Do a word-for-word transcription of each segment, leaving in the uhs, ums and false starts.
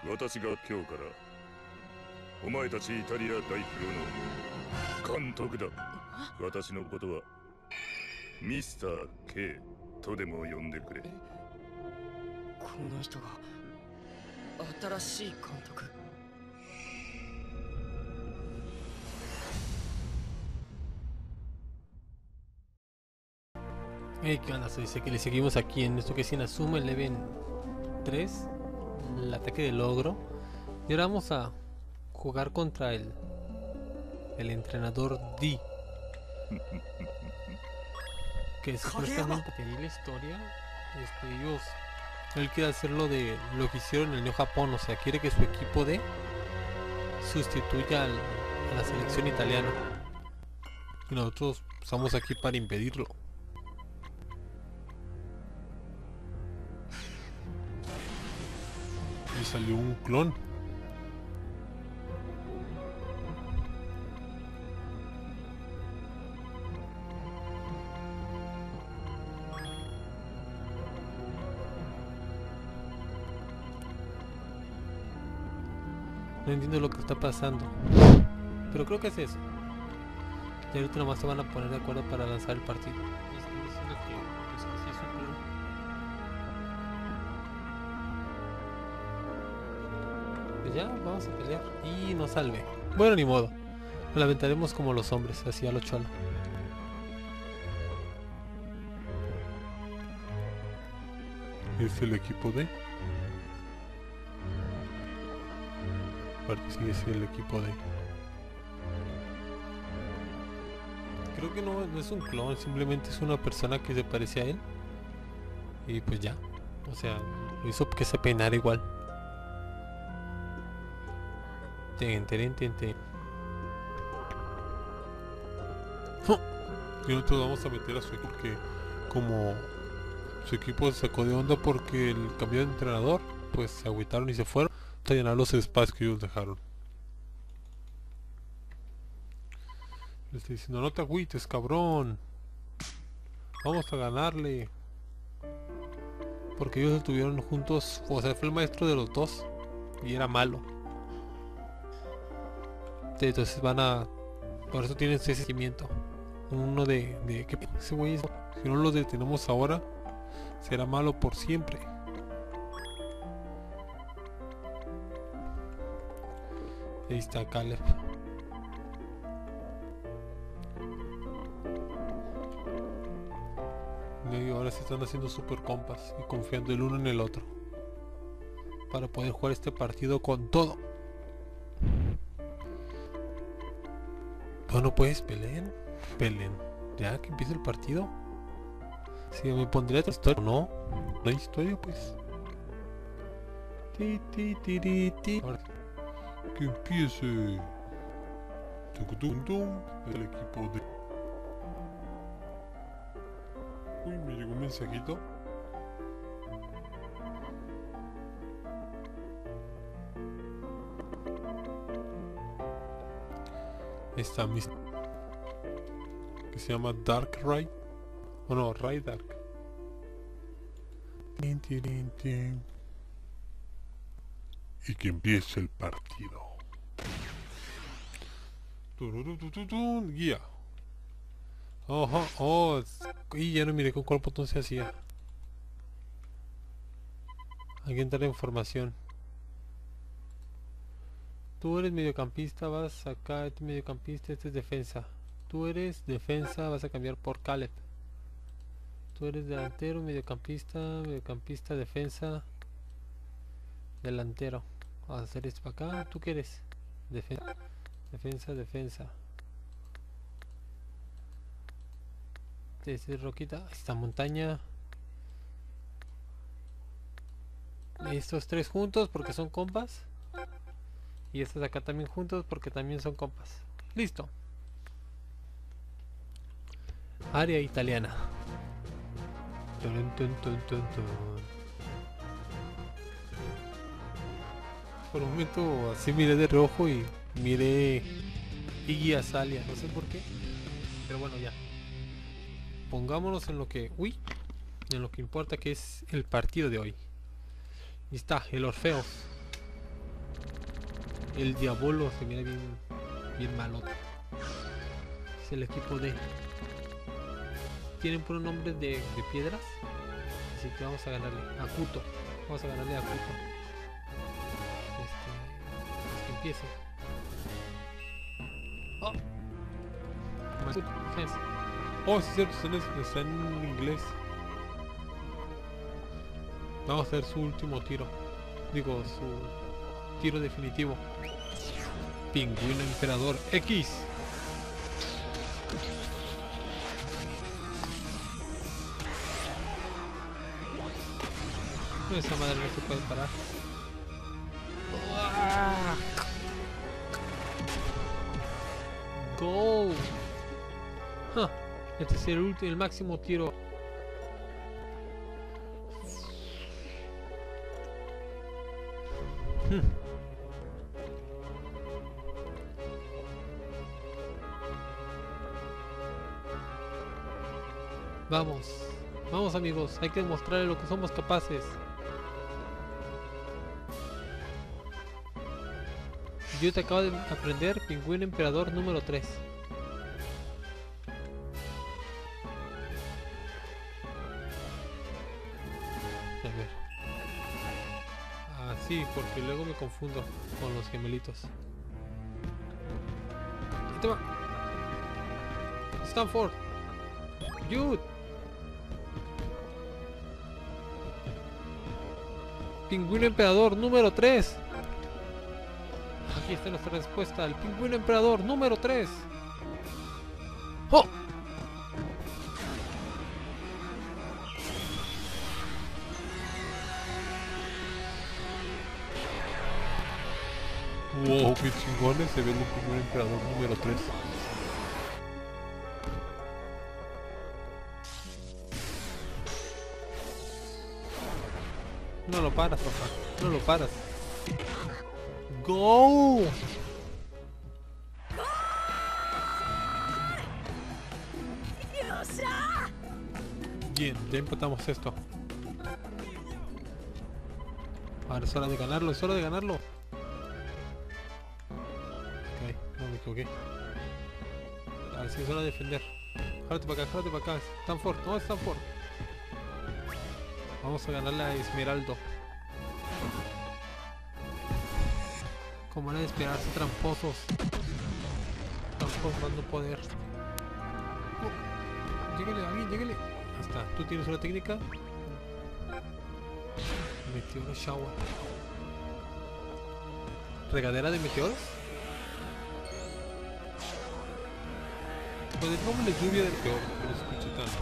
私が今日からお前たちイタリア代表の監督だ。私のことはミスター K とでも呼んでくれ。 この人が新しい監督。 Hey, ¿qué onda? Soy Seki, le seguimos aquí en esto que es Inazuma Eleven tres, el ataque del ogro. Y ahora vamos a jugar contra el, el entrenador D, que supuestamente tenía la historia. Este, ellos, él quiere hacerlo de lo que hicieron en el Neo Japón, o sea, quiere que su equipo D sustituya al, a la selección italiana. Y nosotros estamos aquí para impedirlo. Y salió un clon. No entiendo lo que está pasando, pero creo que es eso. Y ahorita nomás se van a poner de acuerdo para lanzar el partido. Y están diciendo que, pues, que sí es un clon. Pues ya, vamos a pelear. Y nos salve. Bueno, ni modo. Lo lamentaremos como los hombres, así a lo cholo. ¿Es el equipo D? Parece que es el equipo D. Creo que no, no es un clon, simplemente es una persona que se parece a él. Y pues ya. O sea, lo hizo que se peinara igual. Ten, ten, ten, ten. Y nosotros vamos a meter a su equipo, que como su equipo se sacó de onda porque el cambio de entrenador, pues se agüitaron y se fueron a llenar los espacios que ellos dejaron. Le estoy diciendo, no te agüites, cabrón, vamos a ganarle. Porque ellos estuvieron juntos, o sea, fue el maestro de los dos y era malo. Entonces van a... por eso tienen ese seguimiento. Uno de... de que ese güey, si no lo detenemos ahora, será malo por siempre. Ahí está Caleb. Y ahora se están haciendo super compas y confiando el uno en el otro para poder jugar este partido con todo. Bueno, pues peleen, peleen. Ya que empiece el partido. Si me pondría otra historia, no, no hay historia, pues. Ti, ti, ti, ti, ti. Ahora, que empiece. El equipo de... Uy, me llegó un mensajito. Está mi... que se llama Dark Ride. O no, Ride Dark. Y que empiece el partido. Guía. Ojo, oh, y ya no miré con cuál botón se hacía. Aquí entra la información. Tú eres mediocampista, vas acá, este es mediocampista, este es defensa. Tú eres defensa, vas a cambiar por Caleb. Tú eres delantero, mediocampista, mediocampista, defensa, delantero. Vamos a hacer esto para acá. ¿Tú qué eres? Defensa, defensa, defensa. Este es roquita, esta montaña. Estos tres juntos porque son compas. Y estos acá también juntos porque también son compas. Listo. Área italiana. Tun, tun, tun, tun, tun. Por un momento así miré de rojo y miré Iggy Azalea, no sé por qué. Pero bueno, ya. Pongámonos en lo que... Uy. En lo que importa, que es el partido de hoy. Y está, el Orfeos. el Diabolo se mira bien, bien malote. Es el equipo D. Tienen por un nombre de, de piedras. Así que vamos a ganarle a Kuto. Vamos a ganarle a Kuto. Este, pues que empiece. Oh, oh, sí, es cierto, está en, está en inglés. Vamos a hacer su último tiro. Digo, su tiro definitivo. Pingüino Emperador X. No, esa madre no se puede parar. Go. Huh. Este es el, último, el máximo tiro. Hmm. Vamos, vamos amigos, hay que demostrarle lo que somos capaces. Yo te acabo de aprender Pingüino Emperador número tres. A ver. Ah, sí, porque luego me confundo con los gemelitos. Ahí te va. Stanford. Jude. Pingüino Emperador número tres. Aquí está nuestra respuesta, el Pingüino Emperador número tres. ¡Oh! Wow, qué chingones se ve el Pingüino Emperador número tres. No lo paras, papá, no lo paras. ¡Go! Bien, ya empatamos esto. Ahora es hora de ganarlo, es hora de ganarlo. Ok, no me equivoqué. Ahora sí es hora de defender. Jálate para acá, jálate para acá. Stanford, no, Stanford. Vamos a ganarle a Esmeraldo. Como era de esperarse, tramposos. Tramposos dando poder. Oh, lléguele, alguien, lléguele. Ahí está. ¿Tú tienes una técnica? Meteoro shower. ¿Regadera de meteoros? Pues pongámosle lluvia de meteoros, que no se escuche tanto.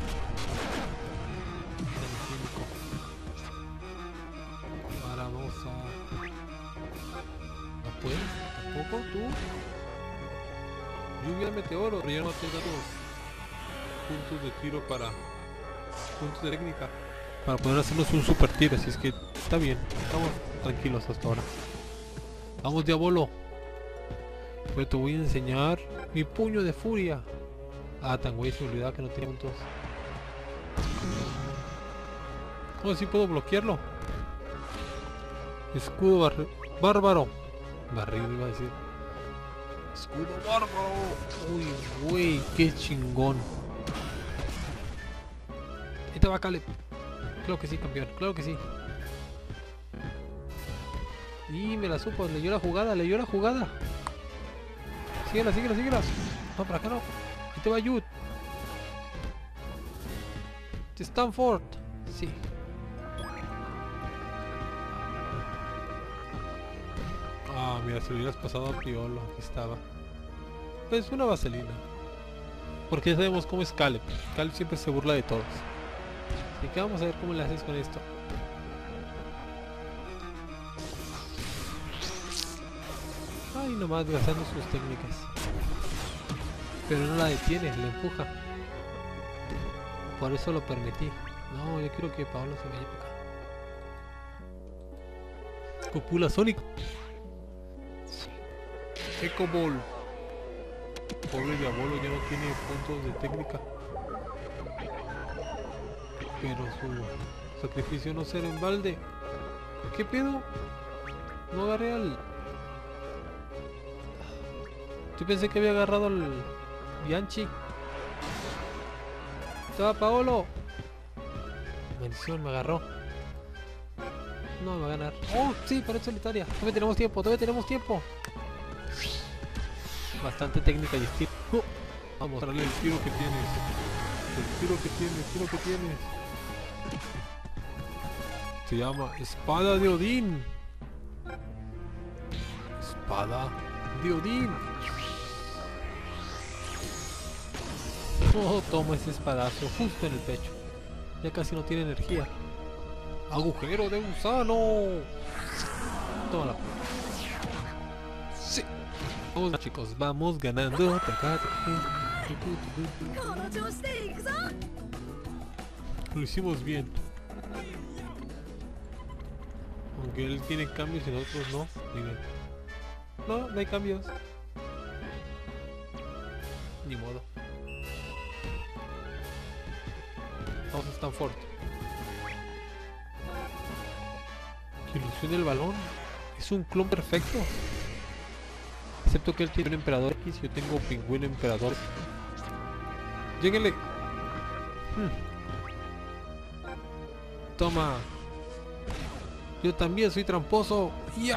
Ahora vamos a... Pues, tampoco tú. Lluvia de meteoro, relleno a todos puntos de tiro para puntos de técnica para poder hacernos un super tiro, así es que está bien, estamos tranquilos hasta ahora. Vamos Diabolo, pero te voy a enseñar mi puño de furia. Ah, tan güey, se me olvidaba que no tenía puntos. Oh, sí puedo bloquearlo. Escudo bar bárbaro. Barrido iba a decir. Escudo bárbaro. Uy, güey, qué chingón. Ahí te va Caleb. Claro que sí, campeón, claro que sí. Y me la supo, leyó la jugada, leyó la jugada. Síguela, síguela, síguela. No, para acá no. Ahí te va Jude. De Stanford. Sí. Ah, mira, si lo hubieras pasado a Piolo, aquí estaba. Pues una vaselina. Porque ya sabemos cómo es Caleb. Caleb siempre se burla de todos. Así que vamos a ver cómo le haces con esto. Ay, nomás gastando sus técnicas. Pero no la detiene, la empuja. Por eso lo permití. No, yo quiero que Paolo se vaya para acá. Copula Sonic. Echo Ball. Pobre Diabolo ya no tiene puntos de técnica. Pero su sacrificio no será en balde. ¿Qué pedo? No agarré al... Yo pensé que había agarrado el Bianchi. Estaba Paolo. Maldición, me agarró. No, me va a ganar. Oh, sí, pared solitaria. Todavía tenemos tiempo, todavía tenemos tiempo. Bastante técnica y estilo. Oh, vamos a darle el tiro que tienes. El tiro que tienes, el tiro que tienes. Se llama Espada de Odín. Espada de Odín. Oh, toma ese espadazo justo en el pecho. Ya casi no tiene energía. Agujero de gusano. Toma la. Sí. Vamos chicos, vamos ganando. Lo hicimos bien. Aunque él tiene cambios y nosotros no. Miren. No, no hay cambios. Ni modo. Vamos a Stanford. Ilusión del balón. Es un clon perfecto. Excepto que él tiene un emperador X y yo tengo pingüino emperador. Lléguenle. Hmm. Toma. Yo también soy tramposo. Ya.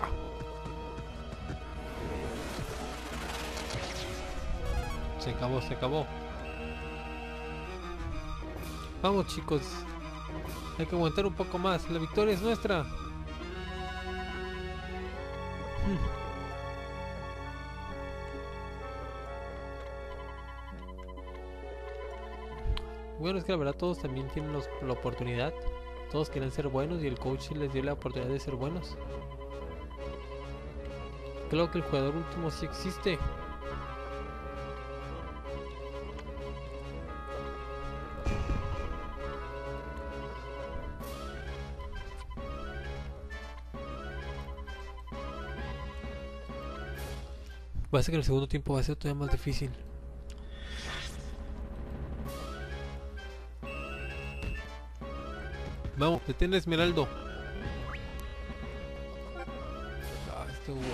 Se acabó, se acabó. Vamos chicos. Hay que aguantar un poco más. La victoria es nuestra. Hmm. Bueno, es que la verdad todos también tienen los, la oportunidad. Todos quieren ser buenos y el coach les dio la oportunidad de ser buenos. Creo que el jugador último sí existe. Parece que en el segundo tiempo va a ser todavía más difícil. Vamos, detén a Esmeraldo. Ah, este güey.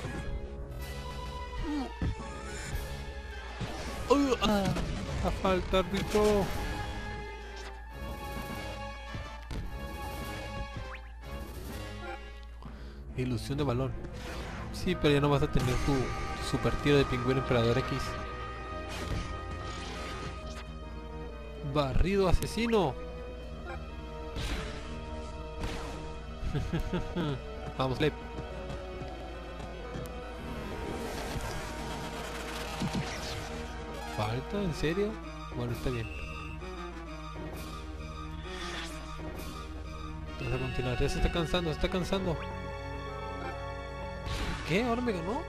Uh, ah, a falta, árbitro. Ilusión de balón. Sí, pero ya no vas a tener tu, tu super tiro de pingüino emperador X. Barrido asesino. Vamos, Lep. ¿Falta? ¿En serio? Bueno, está bien. Vamos a continuar. Ya se está cansando, se está cansando. ¿Qué? ¿Ahora me ganó?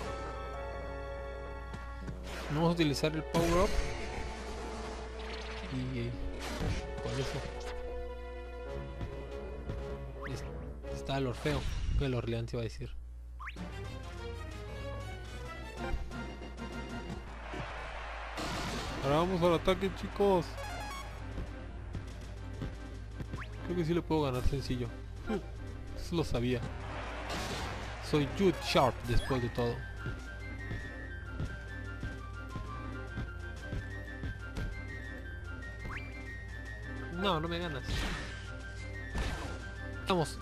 No vamos a utilizar el power up. Y con eso está el Orfeo, que el Orleans iba a decir. Ahora vamos al ataque, chicos. Creo que sí le puedo ganar sencillo. Eso lo sabía. Soy Jude Sharp después de todo. No, no me ganas. Vamos.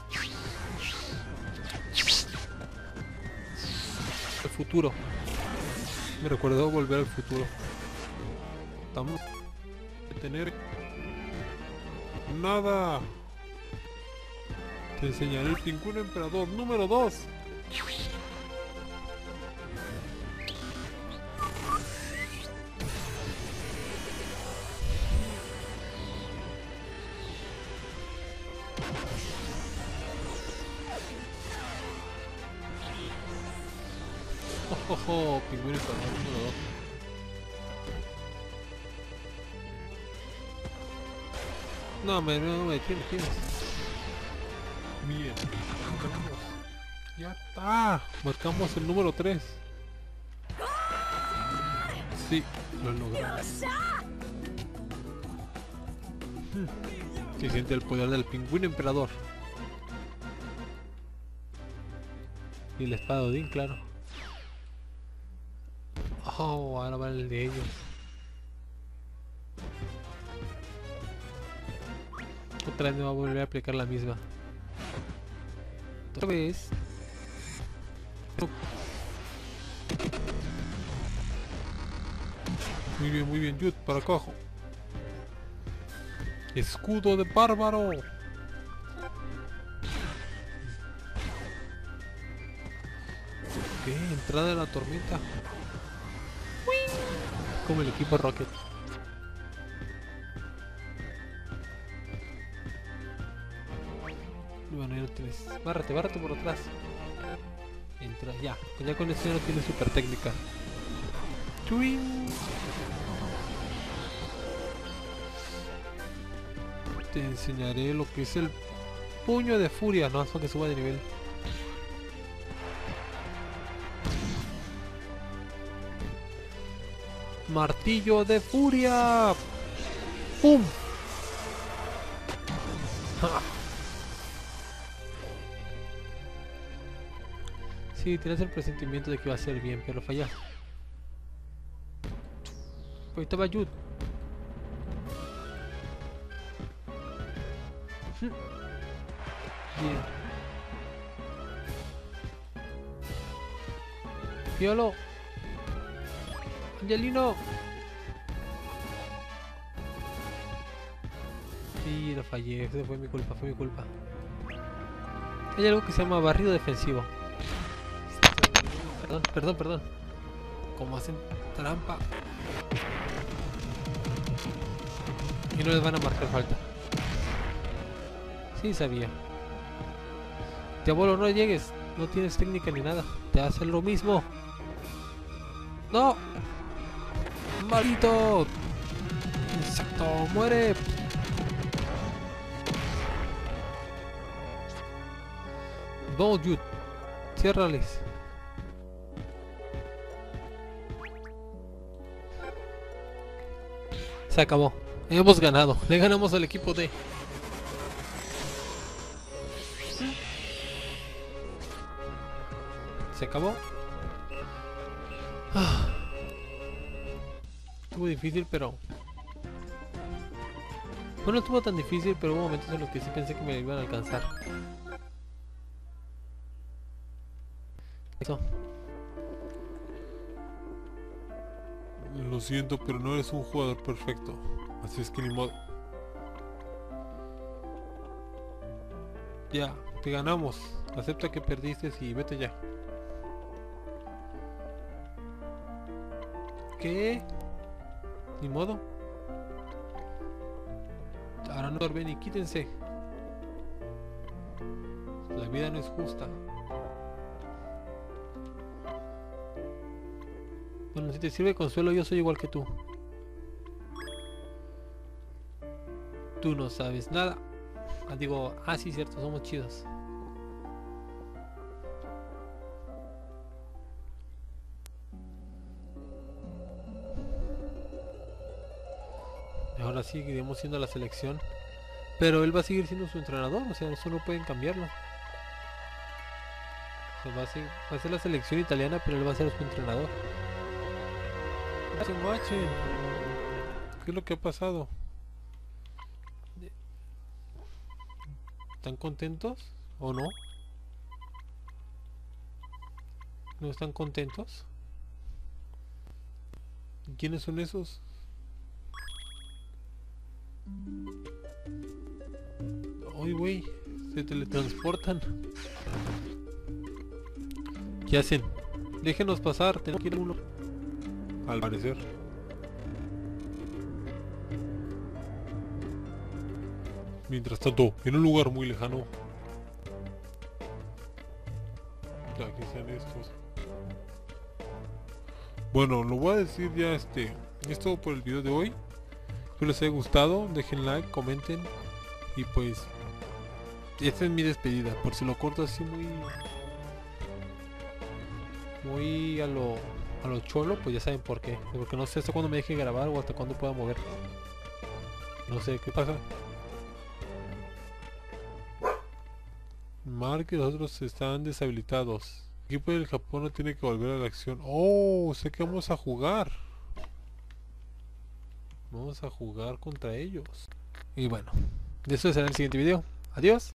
El futuro. Me recordó volver al futuro. Estamos a tener nada. Te enseñaré el pingüino emperador número dos. Oh, oh, oh, pingüino emperador número dos. No, me, no me tienes, tienes. Bien, marcamos. Ya está. Marcamos el número tres. Sí, lo logramos. Hmm. Se siente el poder del pingüino emperador. Y la espada de Odín, claro. Oh, ahora va el de ellos. Otra vez me va a volver a aplicar la misma. Otra vez. Muy bien, muy bien, Jude, para abajo. Escudo de bárbaro. ¿Qué? Entrada de la tormenta. Como el equipo Rocket. Bueno, ya no tienes. Bárrate, bárrate por atrás. Entra, ya. Ya con eso ya no tiene super técnica. ¡Chuin! Te enseñaré lo que es el puño de furia. No, es para que suba de nivel. Martillo de furia. ¡Pum! ¡Ja! Sí, tienes el presentimiento de que va a ser bien, pero falla. Ahorita va Jude. Bien. Piolo. Angelino. Sí, lo fallé. Eso fue mi culpa, fue mi culpa. Hay algo que se llama barrido defensivo. Perdón, perdón, perdón. Como hacen trampa. Y no les van a marcar falta. Sí, sabía. Diablo, no llegues. No tienes técnica ni nada. Te hacen lo mismo. ¡No! ¡Maldito! ¡Insecto! ¡Muere! No, Jude. Ciérrales. Se acabó. Hemos ganado. Le ganamos al equipo D. Se acabó. Ah. Estuvo difícil, pero... Bueno, no estuvo tan difícil, pero hubo momentos en los que sí pensé que me iban a alcanzar. Eso. Lo siento, pero no eres un jugador perfecto. Así es que ni modo. Ya, te ganamos. Acepta que perdiste y vete ya. ¿Qué? Ni modo. Ahora no dormen y quítense. La vida no es justa. Bueno, si te sirve consuelo, yo soy igual que tú. Tú no sabes nada. Ah, digo, ah, sí, cierto, somos chidos. Ahora sí, seguiremos siendo la selección. Pero él va a seguir siendo su entrenador, o sea, eso no pueden cambiarlo. O sea, va a ser, va a ser la selección italiana, pero él va a ser su entrenador. Guachen, guachen. ¿Qué es lo que ha pasado? ¿Están contentos o no? ¿No están contentos? ¿Quiénes son esos? Ay, güey, se teletransportan. ¿Qué hacen? Déjenos pasar, tenemos que ir a uno. Al parecer. Mientras tanto, en un lugar muy lejano. Ya que sean estos. Bueno, lo voy a decir ya este. Es todo por el video de hoy. Espero les haya gustado. Dejen like, comenten. Y pues. Esta es mi despedida. Por si lo corto así muy. Muy a lo. A lo cholo, pues ya saben por qué. Porque no sé hasta cuándo me deje grabar o hasta cuándo pueda mover. No sé qué pasa. Mark y los otros están deshabilitados. El equipo del Japón no tiene que volver a la acción. Oh, sé que vamos a jugar. Vamos a jugar contra ellos. Y bueno, de eso será el siguiente video. Adiós.